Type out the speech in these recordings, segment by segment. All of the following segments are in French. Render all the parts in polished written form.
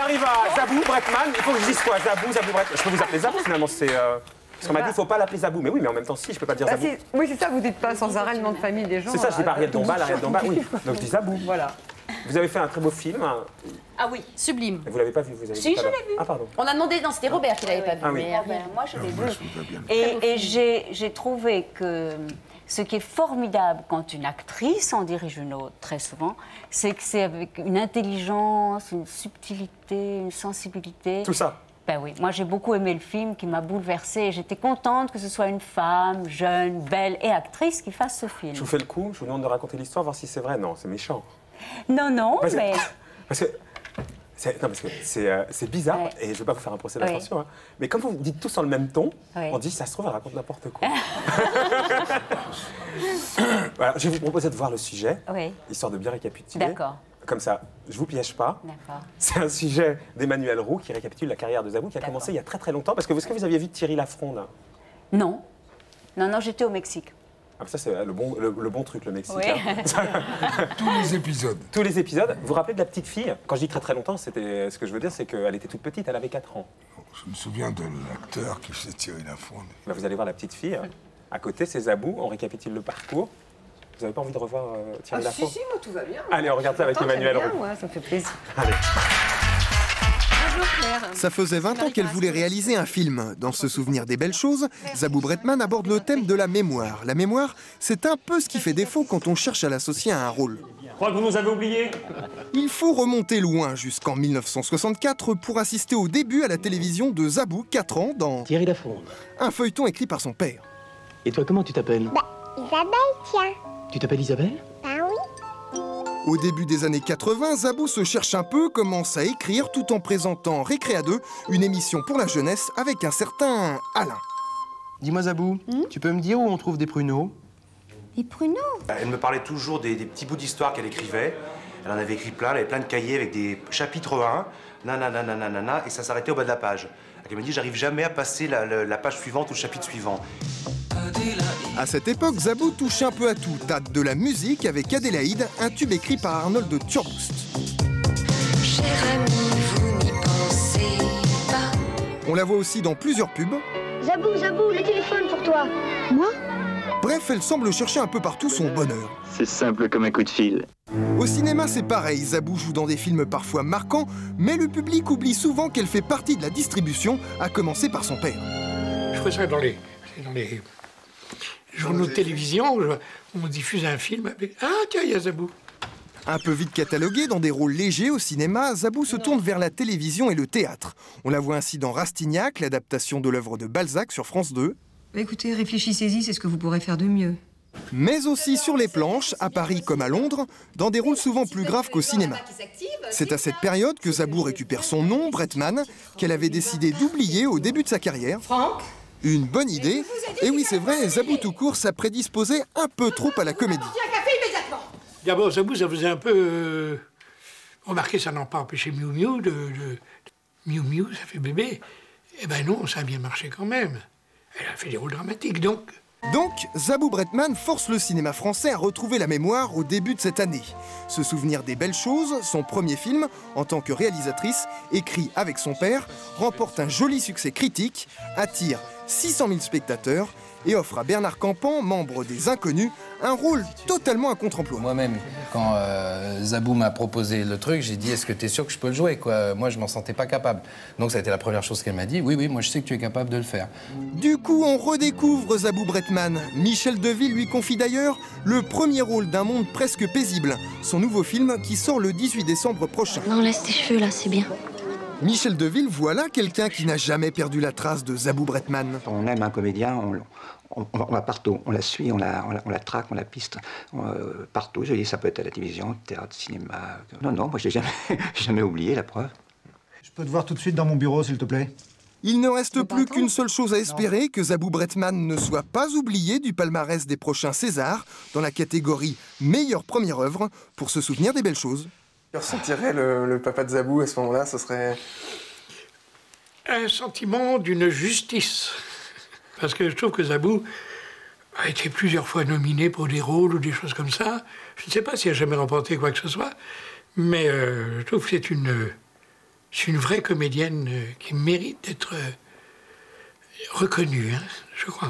arrive à Zabou Bretman. Il faut que je dise quoi? Zabou Bretman. Je peux vous appeler Zabou finalement, c'est... Parce qu'on m'a dit, il ne faut pas l'appeler Zabou. Mais oui, mais en même temps, si, je ne peux pas dire Zabou. Oui, c'est ça, vous dites pas sans arrêt le nom de famille des gens. C'est ça, je dis pas Ariel Dombal, oui. Donc je dis Zabou. Voilà. Vous avez fait un très beau film. Ah oui, sublime. Vous l'avez pas vu, vous avez Si, je l'ai vu. Ah, pardon. On a demandé, non, c'était Robert qui l'avait pas vu. Ah oui. Mais moi, je l'ai vu. Et j'ai trouvé que ce qui est formidable quand une actrice en dirige une autre, très souvent, c'est que c'est avec une intelligence, une subtilité, une sensibilité. Tout ça. Ben oui, moi j'ai beaucoup aimé le film qui m'a bouleversée et j'étais contente que ce soit une femme, jeune, belle et actrice qui fasse ce film. Je vous fais le coup, je vous demande de raconter l'histoire, voir si c'est vrai. Non, c'est méchant. Non, mais... Parce que c'est bizarre, Ouais. et je ne veux pas vous faire un procès d'attention, hein, mais comme vous dites tous en le même ton, Ouais. on dit, ça se trouve, elle raconte n'importe quoi. Voilà, je vais vous proposer de voir le sujet, Oui. histoire de bien récapituler. D'accord. Comme ça, je ne vous piège pas. D'accord. C'est un sujet d'Emmanuel Roux qui récapitule la carrière de Zabou, qui a commencé il y a très très longtemps. Parce que est-ce que vous aviez vu Thierry Lafronde? Non. Non, j'étais au Mexique. Ah, ça, c'est le bon truc, le Mexique. Oui. Hein. Tous les épisodes. Tous les épisodes. Vous vous rappelez de la petite fille? Quand je dis très très longtemps, ce que je veux dire, c'est qu'elle était toute petite, elle avait 4 ans. Je me souviens de l'acteur qui faisait Thierry Lafronde. Bah, vous allez voir la petite fille. À côté, c'est Zabou. On récapitule le parcours. Vous n'avez pas envie de revoir Thierry Lafronde? Si, moi tout va bien. Allez, on regarde ça avec Emmanuel Roux. Ouais, ça me fait plaisir. Allez. Bonjour Claire. Ça faisait 20 ans qu'elle voulait réaliser un film. Dans ce souvenir des belles choses, Zabou Bretman aborde le thème de la mémoire. La mémoire, c'est un peu ce qui fait défaut quand on cherche à l'associer à un rôle. Je crois que vous nous avez oubliés. Il faut remonter loin, jusqu'en 1964, pour assister au début à la télévision de Zabou, 4 ans, dans Thierry Lafronde. un feuilleton écrit par son père. Et toi, comment tu t'appelles? Isabelle, tiens. Tu t'appelles Isabelle? Ben oui. Au début des années 80, Zabou se cherche un peu, commence à écrire tout en présentant Récré à 2, une émission pour la jeunesse avec un certain Alain. Dis-moi Zabou, tu peux me dire où on trouve des pruneaux? Des pruneaux. Elle me parlait toujours des petits bouts d'histoire qu'elle écrivait. Elle en avait écrit plein, elle avait plein de cahiers avec des chapitres 1, nanana, et ça s'arrêtait au bas de la page. Elle m'a dit, j'arrive jamais à passer la page suivante ou le chapitre suivant. À cette époque, Zabou touche un peu à tout. Date de la musique avec Adélaïde, un tube écrit par Arnold de Turboost. Cher ami, vous n'y pensez pas. On la voit aussi dans plusieurs pubs. Zabou, le téléphone pour toi. Moi? Bref, elle semble chercher un peu partout son bonheur. C'est simple comme un coup de fil. Au cinéma, c'est pareil. Zabou joue dans des films parfois marquants, mais le public oublie souvent qu'elle fait partie de la distribution, à commencer par son père. Je vois ça dans les journaux de télévision, on diffuse un film avec... Ah, tiens, il y a Zabou. Un peu vite cataloguée dans des rôles légers au cinéma, Zabou se tourne vers la télévision et le théâtre. On la voit ainsi dans Rastignac, l'adaptation de l'œuvre de Balzac sur France 2. Écoutez, réfléchissez-y, c'est ce que vous pourrez faire de mieux. Mais aussi sur les planches, à Paris comme à Londres, dans des rôles souvent plus graves qu'au cinéma. C'est à cette période que Zabou récupère son nom, Bretman, qu'elle avait décidé d'oublier au début de sa carrière. Franck ? Une bonne idée. Et oui, c'est vrai, Zabou tout court s'a prédisposé un peu trop à la comédie. D'abord, Zabou, ça faisait un peu... Remarquez, ça n'a pas empêché Miou Miou de... Miou Miou, ça fait bébé. Eh ben non, ça a bien marché quand même. Elle a fait des rôles dramatiques, donc... Donc, Zabou Bretman force le cinéma français à retrouver la mémoire au début de cette année. Se souvenir des belles choses, son premier film, en tant que réalisatrice, écrit avec son père, remporte un joli succès critique, attire 600 000 spectateurs et offre à Bernard Campan, membre des Inconnus, un rôle totalement à contre-emploi. Moi-même, quand Zabou m'a proposé le truc, j'ai dit, est-ce que tu es sûr que je peux le jouer, quoi? Moi, je m'en sentais pas capable. Donc ça a été la première chose qu'elle m'a dit, oui, moi je sais que tu es capable de le faire. Du coup, on redécouvre Zabou Bretman. Michel Deville lui confie d'ailleurs le premier rôle d'un monde presque paisible, son nouveau film qui sort le 18 décembre prochain. Non, laisse tes cheveux là, c'est bien. Michel Deville, voilà quelqu'un qui n'a jamais perdu la trace de Zabou Bretman. On aime un comédien, on va partout, on la suit, on la traque, on la piste, partout. Je dis, ça peut être à la télévision, théâtre, cinéma. Non, moi j'ai jamais oublié, la preuve. Je peux te voir tout de suite dans mon bureau, s'il te plaît. Il ne reste plus qu'une seule chose à espérer, que Zabou Bretman ne soit pas oublié du palmarès des prochains Césars, dans la catégorie meilleure première œuvre, pour se souvenir des belles choses. Que ressentirait le papa de Zabou à ce moment-là? Ce serait... Un sentiment d'une justice. Parce que je trouve que Zabou a été plusieurs fois nominé pour des rôles ou des choses comme ça. Je ne sais pas s'il a jamais remporté quoi que ce soit, mais je trouve que c'est une vraie comédienne qui mérite d'être reconnue, hein, je crois.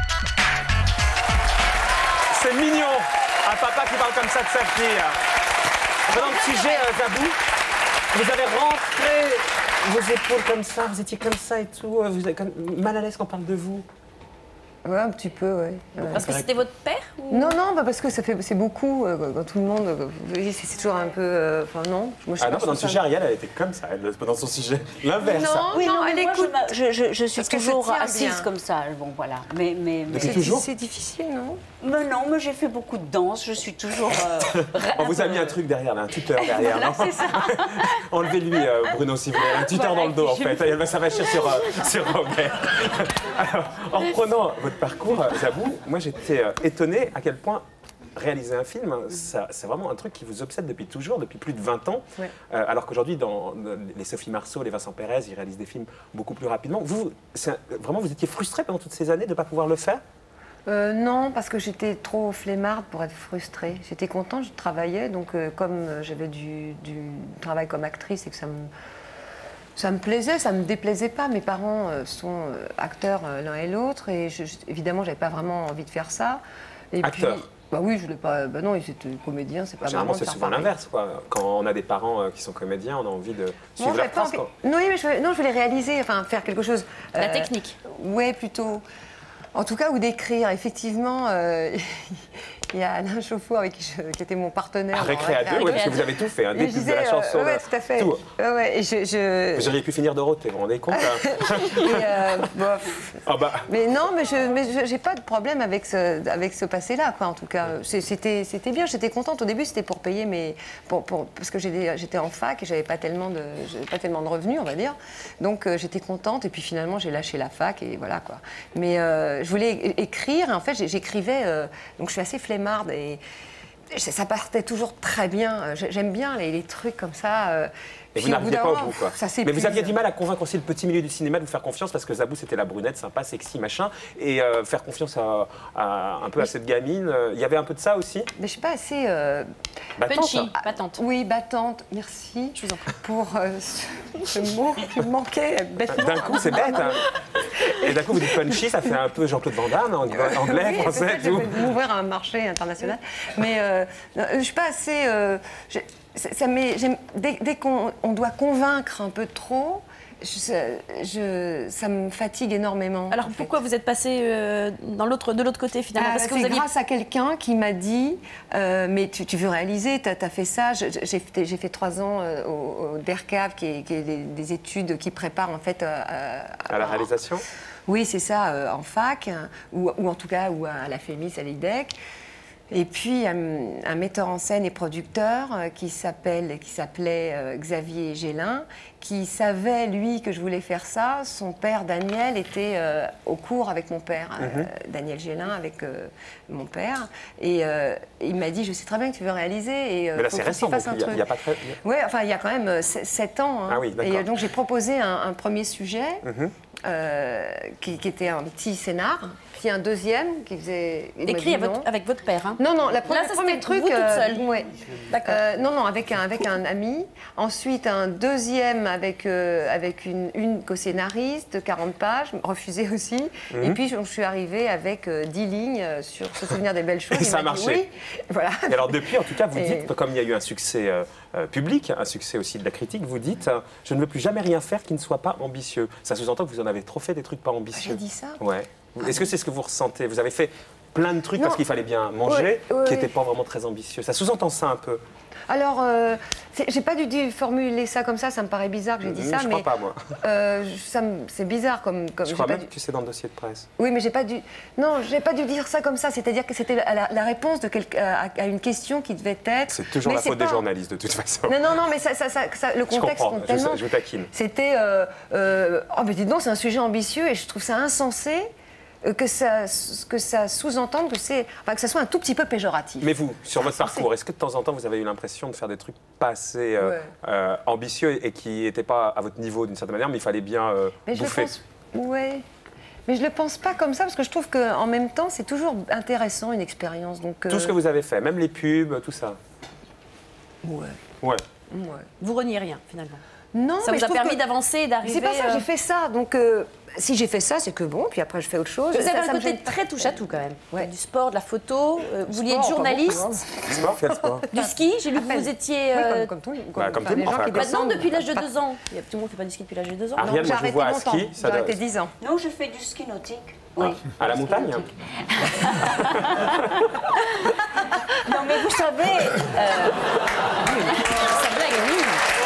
C'est mignon, un papa qui parle comme ça de sa fille. Dans le sujet, Zabou, vous avez rentré vos épaules comme ça, vous étiez comme ça et tout, vous êtes mal à l'aise quand on parle de vous. Ouais, un petit peu, ouais. Parce que c'était votre père ou... Non, non, parce que c'est beaucoup, quand tout le monde, c'est toujours un peu, enfin non. Moi, Ah non, dans le sujet, Ariel, elle était comme ça, dans son sujet. L'inverse. Non, Oui, non, mais elle moi, écoute. je suis Parce que ça toujours tient assise bien. comme ça. Bon, voilà. Mais C'est difficile, non? Mais non, mais j'ai fait beaucoup de danse. Je suis toujours. On vous a mis un truc derrière, là, un tuteur derrière, Voilà, non c'est ça. Enlevez-lui, Bruno, si vous voulez, un tuteur dans le dos, en fait. Ça va chier sur Robert. Alors, en reprenant votre parcours, Zabou, moi j'étais étonné à quel point réaliser un film, c'est vraiment un truc qui vous obsède depuis toujours, depuis plus de 20 ans. Ouais. Alors qu'aujourd'hui, dans les Sophie Marceau, les Vincent Pérez, ils réalisent des films beaucoup plus rapidement. Vraiment, vous étiez frustré pendant toutes ces années de ne pas pouvoir le faire? Non, parce que j'étais trop flemmarde pour être frustrée. J'étais contente, je travaillais, donc comme j'avais du travail comme actrice et que ça me plaisait, ça me déplaisait pas. Mes parents sont acteurs l'un et l'autre et évidemment, j'avais pas vraiment envie de faire ça. Et Acteur. puis, bah oui, je l'ai pas. Bah non, ils étaient comédiens, c'est pas Généralement, marrant de c'est faire souvent pareil. l'inverse, quoi. Quand on a des parents qui sont comédiens, on a envie de suivre Non, leur j'avais pas trace, envie- quoi. Non, oui, mais je voulais réaliser, enfin faire quelque chose. La technique. Ouais, plutôt. En tout cas, ou d'écrire. Effectivement, il y a Alain Chauffour avec qui était mon partenaire. À Récré à deux, ouais, parce que vous avez tout fait, hein, des Et je pubs de la disais, chanson, ouais, tout à fait. tout. Ouais, et Vous auriez pu finir Dorothée, vous vous rendez compte hein et, bon, Ah bah, mais non, mais j'ai pas de problème avec ce passé-là, quoi. En tout cas, c'était bien. J'étais contente. Au début, c'était pour payer parce que j'étais en fac et j'avais pas tellement de revenus, on va dire. Donc j'étais contente. Et puis finalement, j'ai lâché la fac et voilà quoi. Mais je voulais écrire. Et en fait, j'écrivais. Donc je suis assez flemmarde et ça partait toujours très bien. J'aime bien les trucs comme ça. et vous Puis, n'arriviez d'un pas au moment, bout, quoi. ça Mais s'épuise. vous aviez du mal à convaincre aussi le petit milieu du cinéma de vous faire confiance parce que Zabou, c'était la brunette, sympa, sexy, machin. Et faire confiance un peu à cette gamine. Il y avait un peu de ça aussi. Mais je suis pas assez. Battante. Punchy, battante. Oui, battante, merci. Je vous en prie. Pour ce mot qui me manquait bêtement. D'un coup, c'est bête. Hein. Et d'un coup, vous dites punchy, ça fait un peu Jean-Claude Van Damme, anglais, Oui, français, peut-être, je tout. vais m'ouvrir à un marché international. Mais je suis pas assez. Dès qu'on doit convaincre un peu trop, ça me fatigue énormément. Alors pourquoi vous êtes passé de l'autre côté finalement? Parce que c'est vous aviez... grâce à quelqu'un qui m'a dit mais tu veux réaliser, tu as fait ça. J'ai fait 3 ans au DERCAV, qui est des études qui préparent en fait À la réalisation. Oui, c'est ça, en fac, ou en tout cas ou à la FEMIS, à l'IDEC. Et puis un metteur en scène et producteur qui s'appelait Xavier Gélin, qui savait, lui, que je voulais faire ça. Son père, Daniel, était au cours avec mon père, Daniel Gélin, avec mon père. Et il m'a dit, je sais très bien que tu veux réaliser. Et, Mais là, faut c'est que récent, tu fasses donc un il truc. n'y a pas très... Oui, enfin, il y a quand même 7 ans. Hein. Ah oui, d'accord. Et donc, j'ai proposé un premier sujet qui était un petit scénar, puis un deuxième qui faisait... il m'a Écrit dit non. avec votre père, hein? Non, Là, ça, le premier c'était truc... vous toute seule. Ouais. D'accord. Non, avec un ami. Ensuite, un deuxième avec une co-scénariste de 40 pages, refusé aussi. Et puis, je suis arrivée avec 10 lignes sur Se souvenir des belles choses. Et ça a Il m'a dit marché. oui. Voilà. Et alors depuis, en tout cas, vous Et- dites, comme il y a eu un succès public, un succès aussi de la critique, vous dites je ne veux plus jamais rien faire qui ne soit pas ambitieux. Ça sous-entend que vous en avez trop fait des trucs pas ambitieux. J'ai dit ça. Ouais. Est-ce que c'est ce que vous ressentez? Vous avez fait plein de trucs Non. parce qu'il fallait bien manger, Ouais, qui ouais. mêtaient pas vraiment très ambitieux. Ça sous-entend ça un peu. Alors, j'ai pas dû formuler ça comme ça me paraît bizarre que j'ai dit ça, Je mais crois pas, moi. c'est bizarre comme Je j'ai crois pas même que c'est dans le dossier de presse. Oui, mais j'ai pas dû dire ça comme ça. C'est-à-dire que c'était la réponse à une question qui devait être. C'est toujours Mais la faute des pas- journalistes, de toute façon. Non, mais le Je contexte comprends, compte tellement. je vous taquine. C'était oh, mais dis donc, c'est un sujet ambitieux et je trouve ça insensé que ça sous-entende que ça soit un tout petit peu péjoratif. Mais vous, sur votre parcours, est-ce que de temps en temps vous avez eu l'impression de faire des trucs pas assez ambitieux et qui n'étaient pas à votre niveau d'une certaine manière, mais il fallait bien Mais je le bouffer? pense. Ouais. Mais je le pense pas comme ça parce que je trouve qu'en même temps, c'est toujours intéressant une expérience. Donc Tout ce que vous avez fait, même les pubs, tout ça. Ouais. Ouais. Vous reniez rien finalement. Non, Ça mais vous a je trouve permis que- d'avancer et d'arriver... C'est pas ça, j'ai fait ça. Donc, si j'ai fait ça, c'est que bon, puis après, je fais autre chose. Vous avez Ça un me côté gêne pas. très touche-à-tout quand même. Du sport, de la photo, vous vouliez être Sport, pas beaucoup, journaliste. Sport, quel sport? Du ski, j'ai lu que vous étiez... Oui, comme tout le monde. Comme tout le monde, enfin, comme- Maintenant, depuis l'âge de 2 ans. Il y a tout le monde qui fait pas du ski depuis l'âge de 2 ans. Ariel, moi je vous vois à ski. J'ai arrêté 10 ans. Non, je fais du ski nautique. Oui. À la montagne? Non, mais vous savez, Ça blague, oui.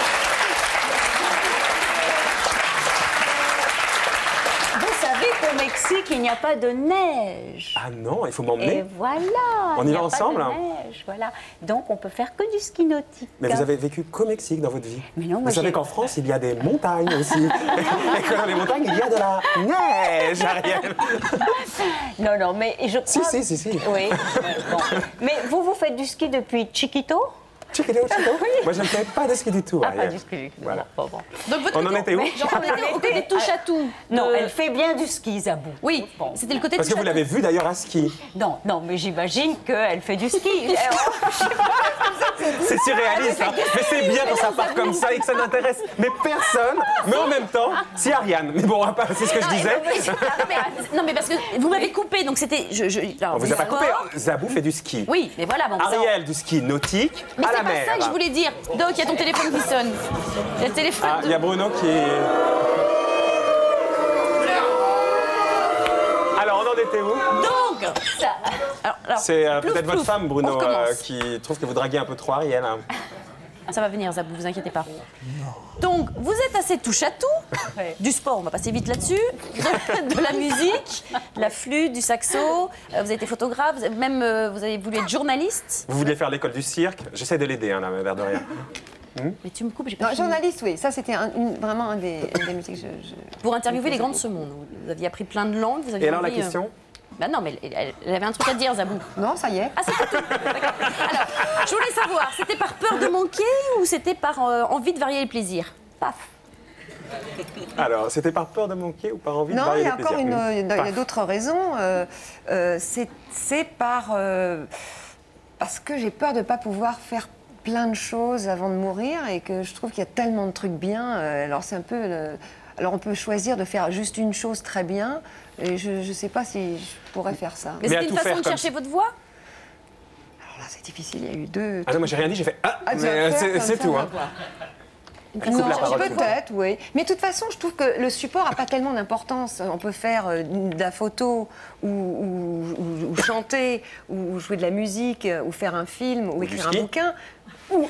vous savez qu'au Mexique, il n'y a pas de neige. Ah non, il faut Et m'emmener. voilà. On il y n'y va a pas de ensemble, hein. neige, voilà. Donc, on peut faire que du ski nautique. Mais vous avez vécu qu'au Mexique dans votre vie. Mais non, moi, vous savez j'ai- qu'en France, il y a des montagnes aussi. Et que dans les montagnes, il y a de la neige, Ariel. Non, non, mais je crois... Si. Oui, bon. Mais vous faites du ski depuis Chiquito? Chiquito. Moi, je ne fais pas de ski du tout, Ah, Ariel. pas du ski. Voilà. Bon. Donc, votre On en côté- était où? Genre, on était au côté touche à tout. Non, elle fait bien du ski, Zabou. Oui, c'était le côté Parce que touche vous à l'avez vu d'ailleurs à ski. Non, mais j'imagine qu'elle fait du ski. C'est surréaliste, hein. Mais c'est bien quand ça part comme ça et que ça n'intéresse mais personne. Mais en même temps, si Ariane. Mais bon, c'est ce que je disais. Non, mais parce que vous m'avez coupé, donc c'était... On vous a pas coupé. Zabou fait du ski. Oui, mais voilà. Bon, Ariel du ski nautique mais à la c'est pas mer. ça que je voulais dire. Doc, il y a ton téléphone qui sonne. Il y a le téléphone. Ah, il y a Bruno qui est... Alors, on en était où? Donc, alors, C'est plouf, peut-être votre plouf. femme, On Bruno, recommence. qui trouve que vous draguez un peu trop Ariel. Hein. Ça va venir, Zabou, vous inquiétez pas. Donc, vous êtes assez touche à tout. Du sport, on va passer vite là-dessus. De la musique, de la flûte, du saxo. Vous avez été photographe, vous avez voulu être journaliste. Vous vouliez faire l'école du cirque? J'essaie de l'aider, hein, là, l'air de rien. Mais tu me coupes, j'ai pas Non, fini. journaliste, oui. Ça, c'était vraiment une des musiques. Pour interviewer les grands de ce monde. Vous aviez appris plein de langues. Vous aviez Et alors, la envie, question? Bah non, mais elle avait un truc à dire, Zabou. Non, ça y est. Ah, c'est tout. D'accord. Alors, je voulais savoir, c'était par peur de manquer ou c'était par envie de varier les plaisirs? Paf. Alors, c'était par peur de manquer ou par envie de Non, varier il y a les encore plaisirs? il y a d'autres raisons. C'est parce que j'ai peur de ne pas pouvoir faire plein de choses avant de mourir et que je trouve qu'il y a tellement de trucs bien. Alors, c'est un peu... Alors, on peut choisir de faire juste une chose très bien et je ne sais pas si je pourrais faire ça. Mais c'était une façon de chercher votre voix? Alors là, c'est difficile. Il y a eu deux... Ah non, moi j'ai rien dit, j'ai fait ah, Ah, tu vas mais faire c'est comme c'est ça, tout. on va Hein. voir. Coupe la parole. Peut-être, oui. Mais de toute façon, je trouve que le support n'a pas tellement d'importance. On peut faire de la photo, ou chanter, ou jouer de la musique, ou faire un film, ou du écrire un ski. bouquin. Ou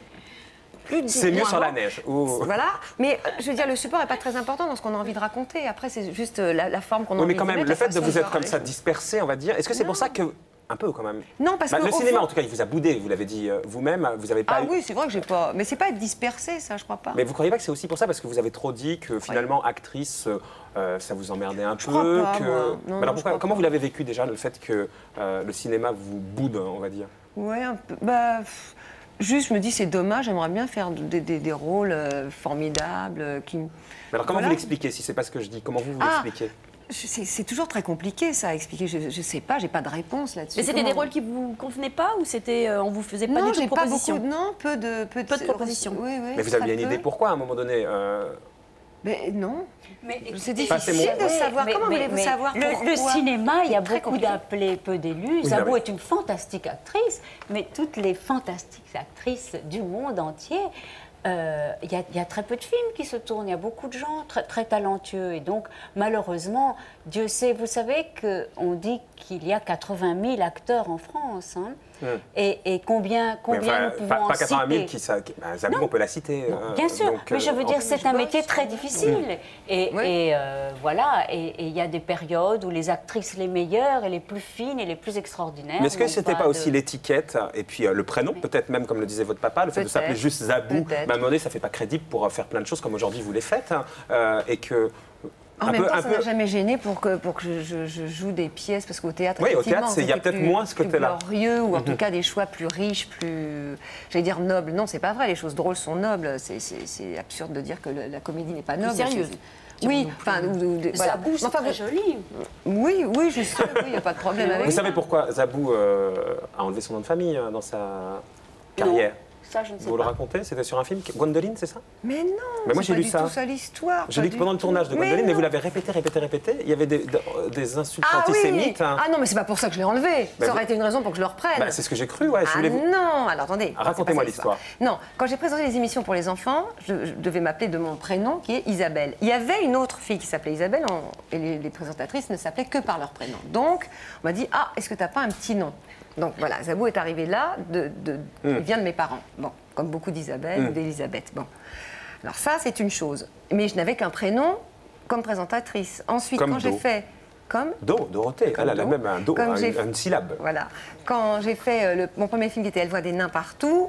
C'est mieux moins sur la avant. neige. Ouh. Voilà. Mais je veux dire, le support n'est pas très important dans ce qu'on a envie de raconter. Après, c'est juste la forme qu'on a Oui, envie mais quand de même, mettre, le la fait de façon vous être voir comme les ça choses. dispersé, on va dire, est-ce que c'est pour ça que. Un peu quand même. Non, parce que le au cinéma, fond- en tout cas, il vous a boudé, vous l'avez dit vous-même, vous n'avez pas Ah eu. oui, c'est vrai que j'ai pas. Mais c'est pas être dispersé, ça, je crois pas. Mais vous croyez pas que c'est aussi pour ça parce que vous avez trop dit que finalement actrice, ça vous emmerdait un peu crois pas, que... moi. Non, Mais non, alors je pourquoi, crois comment pas. vous l'avez vécu déjà le fait que le cinéma vous boude, on va dire? Ouais, un peu. Juste, je me dis, c'est dommage, j'aimerais bien faire des rôles formidables qui. Mais alors comment Voilà. vous l'expliquez si c'est pas ce que je dis? Comment vous Ah, l'expliquez? C'est toujours très compliqué, ça, à expliquer. Je sais pas, j'ai pas de réponse là-dessus. Mais c'était Comment- des rôles qui vous convenaient pas ou c'était on vous faisait pas Non, du tout de j'ai pas propositions? beaucoup. Non, peu de propositions. Oui, oui. Mais vous aviez très une peu. idée pourquoi à un moment donné Mais non. C'est Enfin, c'est difficile mon- de savoir. Comment voulez-vous mais savoir pourquoi? le cinéma, il y a Très beaucoup compliqué. d'appelés, peu d'élus. Oui, Zabou mais- est une fantastique actrice, mais toutes les fantastiques actrices du monde entier, il y a très peu de films qui se tournent. Il y a beaucoup de gens très, très talentueux. Et donc, malheureusement, Dieu sait, vous savez qu'on dit qu'il y a 80 000 acteurs en France. Hein. Et combien Mais enfin, nous pouvons pas en 80 000 citer Zabou, on peut la citer. Bien sûr, donc, mais je veux dire, c'est un bosse. métier très difficile. Et voilà, et il y a des périodes où les actrices les meilleures et les plus fines et les plus extraordinaires. Mais est-ce que n'ont c'était pas de- aussi l'étiquette et puis le prénom, peut-être même comme le disait votre papa, le fait de Peut-être. s'appeler juste Zabou, Peut-être. à un moment donné, ça fait pas crédible pour faire plein de choses comme aujourd'hui vous les faites, hein, et que En même temps, ça m'a jamais gêné pour que je joue des pièces, parce qu'au théâtre, Oui, au effectivement, théâtre, il y a c'était peut-être plus- moins ce côté-là. plus glorieux, ou en Mhm. tout cas des choix plus riches, plus, j'allais dire nobles. Non, c'est pas vrai, les choses drôles sont nobles. C'est absurde de dire que la comédie n'est pas noble. sérieuse. Oui, enfin, voilà. Zabou, c'est Enfin, très joli. Oui, je sais, il n'y a pas de problème avec Vous ça. savez pourquoi Zabou a enlevé son nom de famille dans sa carrière? Ça, je ne sais Vous pas. le racontez? C'était sur un film Gwendoline, c'est ça? Mais non, Mais moi, j'ai c'est pas lu du ça. tout ça l'histoire. J'ai pas lu que du pendant le tout. tournage de Gwendoline, mais vous non. l'avez répété. Il y avait des insultes Ah oui, antisémites. hein. ah non, mais c'est pas pour ça que je l'ai enlevé. Bah, Ça aurait vous- été une raison pour que je le reprenne. Bah, c'est ce que j'ai cru, ouais. Je Ah voulais vous... non, alors attendez. Racontez-moi c'est pas ça l'histoire. Non, quand j'ai présenté les émissions pour les enfants, je devais m'appeler de mon prénom qui est Isabelle. Il y avait une autre fille qui s'appelait Isabelle et les présentatrices ne s'appelaient que par leur prénom. Donc, on m'a dit, ah, est-ce que tu n'as pas un petit nom? Donc voilà, Zabou est arrivé là, il vient de mes parents. Bon, comme beaucoup d'Isabelle ou d'Elisabeth. Bon. Alors ça, c'est une chose. Mais je n'avais qu'un prénom comme présentatrice. Ensuite, Comme quand j'ai Do. fait... Comme Dorothée. Elle a Do. même un do, Comme j'ai- une syllabe. Voilà. Quand j'ai fait mon premier film qui était Elle voit des nains partout,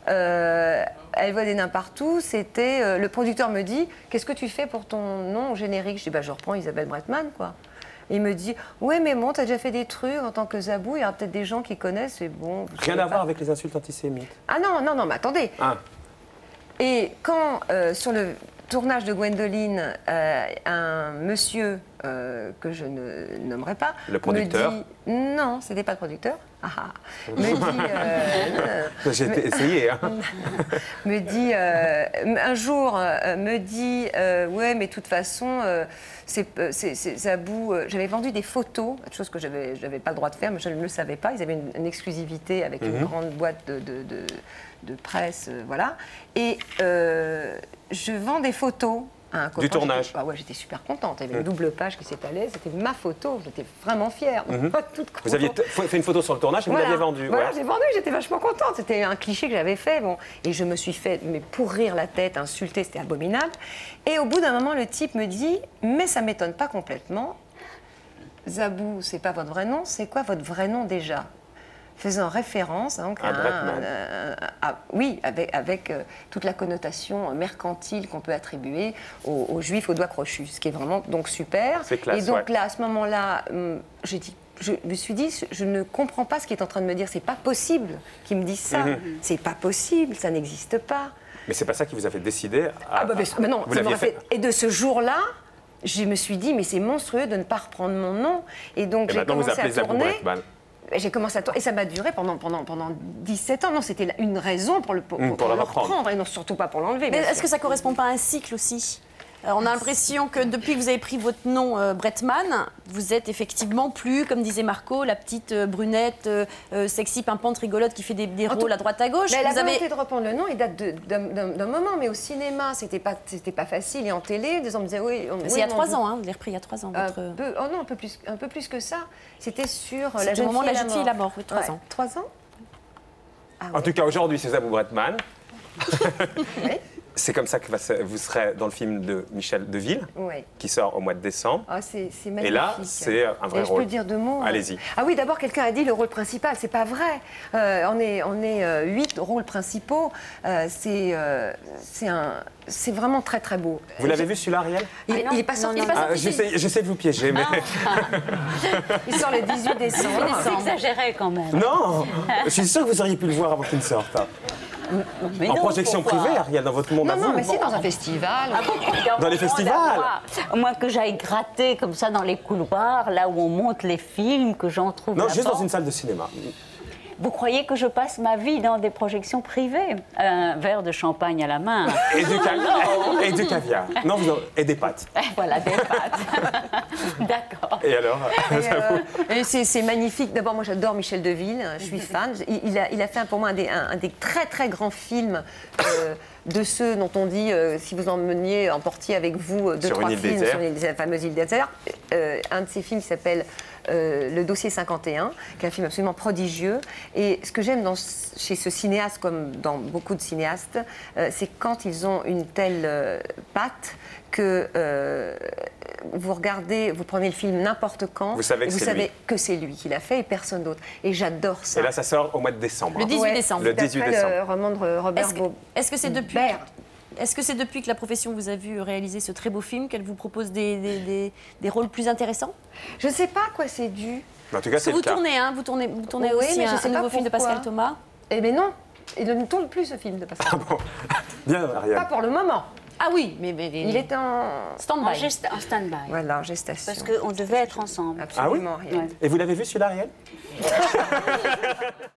Elle voit des nains partout, c'était... le producteur me dit, qu'est-ce que tu fais pour ton nom au générique? Je dis, bah, je reprends Isabelle Bretman, quoi. Et il me dit, ouais, mais bon, t'as déjà fait des trucs en tant que Zabou, il y aura peut-être des gens qui connaissent, et bon... vous Rien savez à pas. voir avec les insultes antisémites. Ah non, mais attendez. Ah. Et quand, sur le tournage de Gwendoline, un monsieur que je ne nommerai pas... Le producteur. me dit, non, c'était pas le producteur. Me dit... J'ai essayé, hein. me dit... un jour, me dit, ouais, mais de toute façon, c'est Zabou... J'avais vendu des photos, chose que je n'avais pas le droit de faire, mais je ne le savais pas. Ils avaient une exclusivité avec une grande boîte de presse, voilà. Et je vends des photos à un copain. Du tournage. Ah ouais, j'étais super contente. Il y avait une double page qui s'étalait. C'était ma photo. J'étais vraiment fière. Pas toute contente. Vous aviez fait une photo sur le tournage et vous l'aviez vendue. Voilà, ouais. j'ai vendu. J'étais vachement contente. C'était un cliché que j'avais fait. Bon, et je me suis fait pourrir la tête, insulter. C'était abominable. Et au bout d'un moment, le type me dit, mais ça m'étonne pas complètement. Zabou, c'est pas votre vrai nom. C'est quoi votre vrai nom déjà? Faisant référence donc, oui, avec toute la connotation mercantile qu'on peut attribuer aux Juifs aux doigts crochus, ce qui est vraiment donc super. C'est classe, et donc ouais. là, à ce moment-là, je me suis dit, je ne comprends pas ce qu'il est en train de me dire. C'est pas possible qu'il me dise ça. C'est pas possible, ça n'existe pas. Mais c'est pas ça qui vous a fait décider à... Mais non, Vous ça l'aviez m'aurait fait... Et de ce jour-là, je me suis dit, mais c'est monstrueux de ne pas reprendre mon nom. Et donc Et j'ai maintenant, vous commencé à appelez Zabou tourner. Bretman. J'ai commencé à tourner. Et ça m'a duré pendant 17 ans. Non, c'était une raison pour le reprendre. Et non, surtout pas pour l'enlever. Mais est-ce que ça correspond pas à un cycle aussi? On a l'impression que depuis que vous avez pris votre nom Bretman, vous êtes effectivement plus, comme disait Marco, la petite brunette sexy, pimpante, rigolote qui fait des rôles à droite à gauche. Mais la Vous avez- volonté de reprendre le nom, il date d'un moment. Mais au cinéma, c'était pas facile. Et en télé, des gens me disaient, oui... C'est il y a 3 ans, hein, vous l'avez repris il y a 3 ans. Votre... Oh non, un peu plus que ça. C'était sur C'est la au jeune moment de fille la et jeune fille et la mort, oui, 3 Ouais. ans. 3 ans. En tout cas, aujourd'hui, c'est Zabou Bretman. Oui. C'est comme ça que vous serez dans le film de Michel Deville, Ouais. qui sort au mois de décembre. Ah, c'est magnifique. Et là, c'est un vrai Et je rôle. peux dire 2 mots. Allez-y. Ah oui, d'abord, quelqu'un a dit le rôle principal. C'est pas vrai. On est 8 rôles principaux. C'est vraiment très, très beau. Vous l'avez vu celui-là, Ariel? Il est pas sorti. J'essaie de vous piéger, mais... Il sort le 18 décembre. C'est exagéré quand même. Non, je suis sûr que vous auriez pu le voir avant qu'il ne sorte. Mais En non, projection pourquoi privée, Ariel, dans votre monde à Non, vous. mais si, dans un festival. Dans les festivals. Moi, que j'aille gratter comme ça dans les couloirs, là où on monte les films, que j'en trouve Non, là-bas. juste dans une salle de cinéma. Vous croyez que je passe ma vie dans des projections privées? Un verre de champagne à la main. Et du caviar. Et du caviar. Non, et des pâtes. Voilà, des pâtes. D'accord. Et alors? Et c'est magnifique. D'abord, moi, j'adore Michel Deville. Je suis fan. Il a fait pour moi un des très, très grands films de ceux dont on dit, si vous emportiez avec vous 2-3 films sur la fameuse île désert. Un de ces films qui s'appelle Le dossier 51, qui est un film absolument prodigieux. Et ce que j'aime chez ce cinéaste, comme dans beaucoup de cinéastes, c'est quand ils ont une telle patte que vous regardez, vous prenez le film n'importe quand, vous savez que c'est lui qui l'a fait et personne d'autre. Et j'adore ça. Et là, ça sort au mois de décembre. Le 18 décembre. Le 18 décembre. Le roman de Robert Est-ce que c'est depuis... Est-ce que c'est depuis que la profession vous a vu réaliser ce très beau film qu'elle vous propose des rôles plus intéressants? Je ne sais pas à quoi c'est dû. En tout cas, c'est le cas. Vous tournez Oui, aussi mais je sais un pas nouveau film de pourquoi. Pascal Thomas. Eh bien non, il ne tourne plus ce film de Pascal Thomas. Bien, Ariel. Pas pour le moment. Ah oui, mais il est en stand-by. En stand-by. Voilà, en gestation. Parce qu'on devait être ensemble. Absolument Ah oui? rien. Et vous l'avez vu celui-là, Ariel?